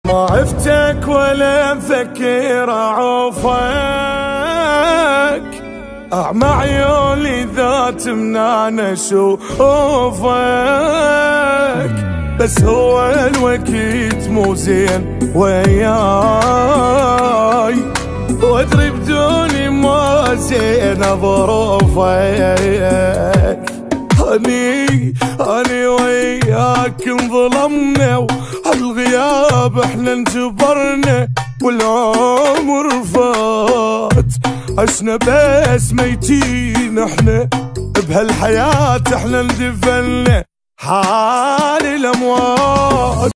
ما عفتك ولا مفكر اعوفك، اعمى عيوني ذات منان اشوفك، بس هو الوقت مو زين وياي، وادري بدوني ما زين ظروفك. اني وياك انظلمنا، وهالغياب احنا انجبرنا، والعمر فات عشنا بس ميتين احنا، بهالحياة احنا اندفنا حال الاموات.